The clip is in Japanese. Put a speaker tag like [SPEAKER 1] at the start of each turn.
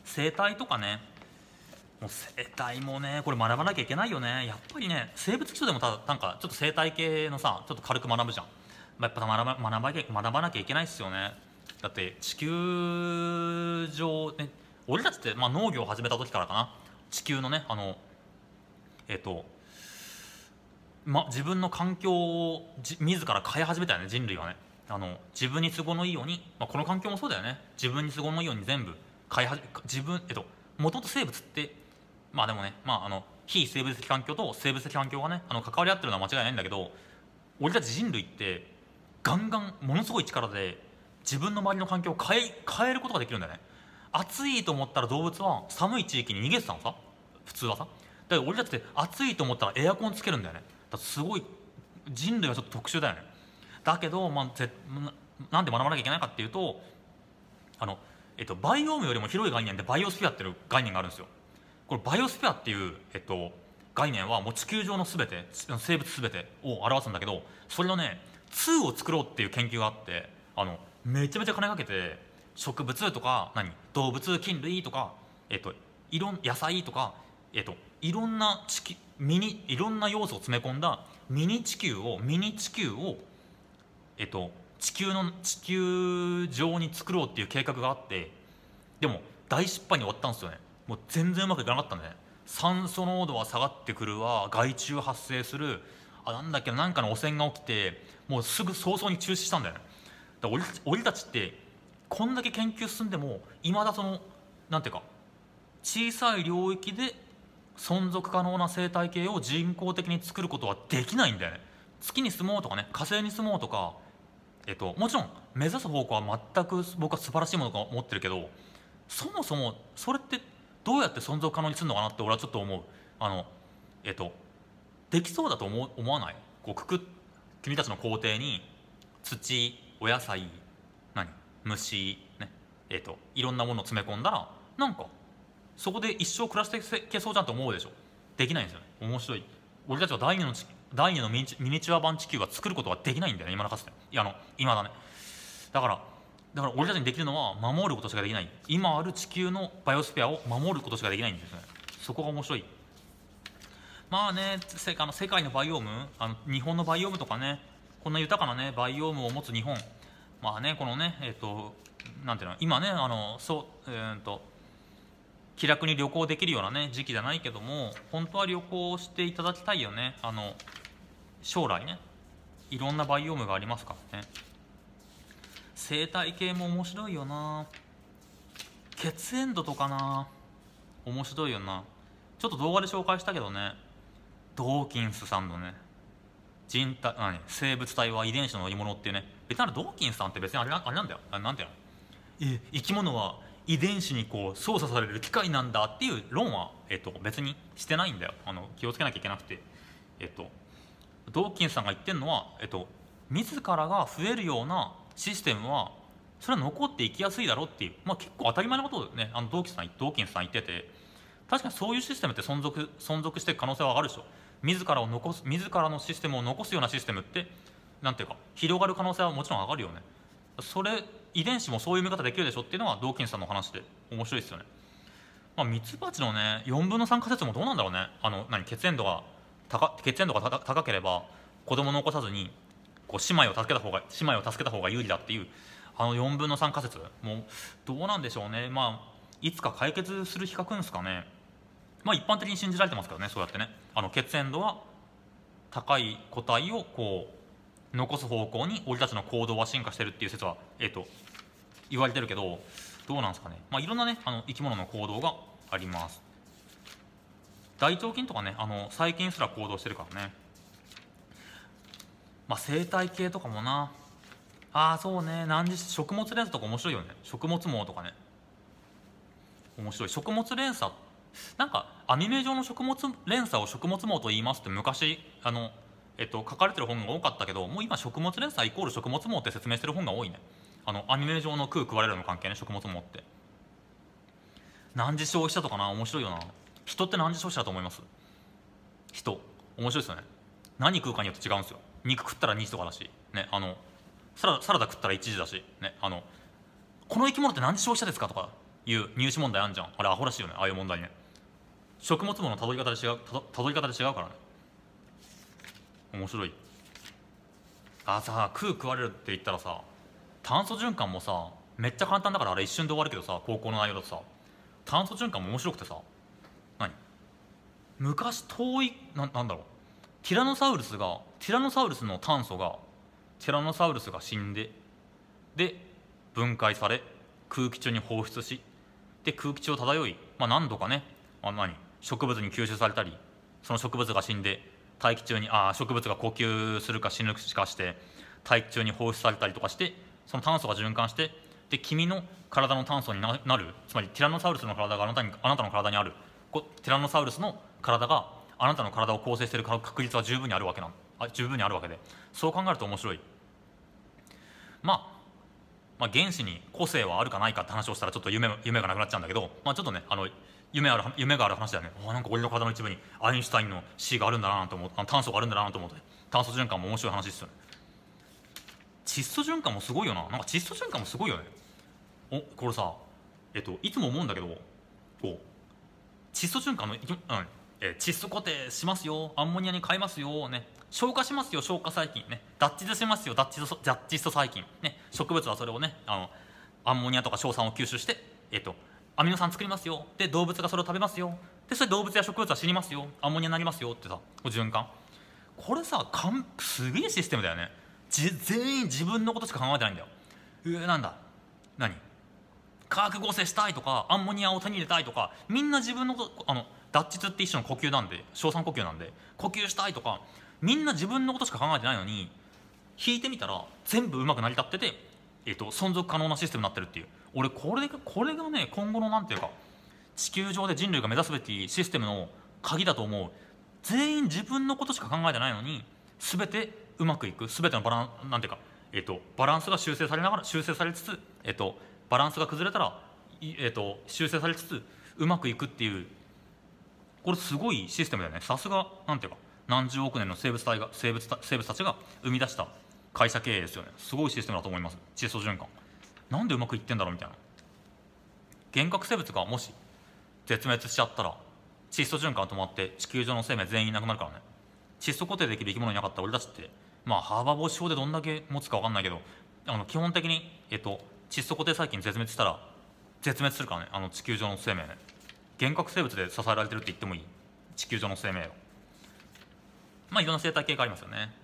[SPEAKER 1] 生態とかね、もう生態もねこれ学ばなきゃいけないよね。やっぱりね生物基礎でもなんかちょっと生態系のさちょっと軽く学ぶじゃん。やっぱ学ばなきゃいけないっすよね。だって地球上ね、俺たちって、農業を始めた時からかな、地球のね自分の環境を自ら変え始めたよね、人類はね。自分に都合のいいように、この環境もそうだよね。自分に都合のいいように全部変えはじ自分もともと生物ってでもね非生物的環境と生物的環境がね関わり合ってるのは間違いないんだけど、俺たち人類ってガンガンものすごい力で自分の周りの環境を変えることができるんだよね。暑いと思ったら動物は寒い地域に逃げてたのさ、普通はさ。だから俺たちって暑いと思ったらエアコンつけるんだよね。だからすごい人類はちょっと特殊だよね。だけど、なんで学ばなきゃいけないかっていうとバイオームよりも広い概念でバイオスフィアっていう概念があるんですよ。これバイオスフィアっていう、概念はもう地球上の全て生物全てを表すんだけど、それのね2を作ろうっていう研究があって、めちゃめちゃ金かけて植物とか動物菌類とか、野菜とか、いろんな要素を詰め込んだミニ地球を地球上に作ろうっていう計画があって、でも大失敗に終わったんですよね。もう全然うまくいかなかったんでね。酸素濃度は下がってくるわ、害虫発生する、なんかの汚染が起きてもうすぐ早々に中止したんだよね。だから俺たちってこんだけ研究進んでもいまだなんていうか小さい領域で存続可能な生態系を人工的に作ることはできないんだよね。月に住もうとかね、火星に住もうとか、もちろん目指す方向は全く僕は素晴らしいものと思ってるけど、そもそもそれってどうやって存続可能にするのかなって俺はちょっと思う。できそうだと思わない？君たちの工程に土、お野菜、虫ね、いろんなものを詰め込んだらなんかそこで一生暮らしていけそうじゃんと思うでしょ。できないんですよね。面白い。俺たちは第二のミニチュア版地球は作ることができないんだよね、今だかつて。今だね。だから俺たちにできるのは守ることしかできない。今ある地球のバイオスフェアを守ることしかできないんですね。そこが面白い。世界のバイオーム、日本のバイオームとかね、こんな豊かなねバイオームを持つ日本、このねなんていうの、今ね気楽に旅行できるようなね時期じゃないけども、本当は旅行していただきたいよね。将来ねいろんなバイオームがありますからね。生態系も面白いよな。血縁度とかな、面白いよな。ちょっと動画で紹介したけどね、ドーキンスさんのね生物体は遺伝子の乗り物っていうね。別にドーキンスさんって別にあれなんだよ。なんていうの、生き物は遺伝子に操作される機械なんだっていう論は、別にしてないんだよ。気をつけなきゃいけなくて、ドーキンスさんが言ってるのは、自らが増えるようなシステムはそれは残っていきやすいだろうっていう、結構当たり前のことをねドーキンスさん言ってて、確かにそういうシステムって存続していく可能性はあるでしょ。自らのシステムを残すようなシステムってなんていうか広がる可能性はもちろん上がるよね。遺伝子もそういう見方できるでしょっていうのはドーキンスさんの話で面白いですよね。ミツバチのね4分の3仮説もどうなんだろうね。血縁度が高ければ子供を残さずに姉妹を助けた方が有利だっていう4分の3仮説もどうなんでしょうね。いつか解決する日が来るんですかね。一般的に信じられてますからね、そうやってね血縁度は高い個体を残す方向に俺たちの行動は進化してるっていう説は言われてるけど、どうなんですかね。いろんなね生き物の行動があります。大腸菌とかね細菌すら行動してるからね。生態系とかもな、そうね、食物連鎖とか面白いよね。食物網とかね面白い。食物連鎖アニメ上の食物連鎖を食物網と言いますって昔書かれてる本が多かったけど、もう今食物連鎖イコール食物網って説明してる本が多いね。アニメ上の食われるの関係ね、食物網って。何次消費者とかな、面白いよな。人って何次消費者だと思います？人面白いですよね。何食うかによって違うんですよ。肉食ったら2時とかだしね、サラダ食ったら1時だしね、この生き物って何次消費者ですかとかいう入試問題あんじゃん。あれアホらしいよね、ああいう問題ね。食物網のたどり方で違うからね。面白い。さ食われるって言ったらさ、炭素循環もさめっちゃ簡単だから、あれ一瞬で終わるけどさ、高校の内容だとさ、炭素循環も面白くてさ、昔遠いなんだろう、ティラノサウルスの炭素がティラノサウルスが死んで、で分解され空気中に放出し、で空気中を漂い、何度かね、植物に吸収されたり、その植物が死んで大気中に植物が呼吸するか死ぬかして大気中に放出されたりとかして、その炭素が循環して、で君の体の炭素になる、つまりティラノサウルスの体があなたの体にある、ティラノサウルスの体があなたの体を構成している確率は十分にあるわけで、そう考えると面白い。原子に個性はあるかないかって話をしたらちょっと夢がなくなっちゃうんだけど、ちょっとね夢がある話だよね。なんか俺の体の一部にアインシュタインの C があるんだなと思う、炭素があるんだなと思って、炭素循環も面白い話ですよね。窒素循環もすごいよな。なんか窒素循環もすごいよね。これさいつも思うんだけど、窒素循環の窒素固定しますよ、アンモニアに変えますよね、消化しますよ、消化細菌ね、脱窒しますよ、脱窒素細菌ね、植物はそれをねアンモニアとか硝酸を吸収してアミノ酸作りますよ、で動物がそれを食べますよ、でそれ動物や植物は死にますよ、アンモニアになりますよってさ、循環、これさすげえシステムだよね。全員自分のことしか考えてないんだよ。なんだ化学合成したいとか、アンモニアを手に入れたいとか、みんな自分のこと脱窒って一種の呼吸なんで、硝酸呼吸なんで呼吸したいとか、みんな自分のことしか考えてないのに、引いてみたら全部うまく成り立ってて、存続可能なシステムになってるっていう。俺これがね、今後のなんていうか地球上で人類が目指すべきシステムの鍵だと思う。全員自分のことしか考えてないのに、全てうまくいく、全てのバランスが修正されつつ、バランスが崩れたら、修正されつつうまくいくっていう、これすごいシステムだよね。さすがなんていうか何十億年の生物たちが生み出した会社経営ですよね。すごいシステムだと思います。窒素循環なんでうまくいってんだろうみたいな。原核生物がもし絶滅しちゃったら窒素循環止まって地球上の生命全員いなくなるからね。窒素固定できる生き物いなかったら俺たちってハーバー防止法でどんだけ持つか分かんないけど、基本的に窒素固定細菌絶滅したら絶滅するからね、地球上の生命ね。原核生物で支えられてるって言ってもいい地球上の生命を。いろんな生態系がありますよね。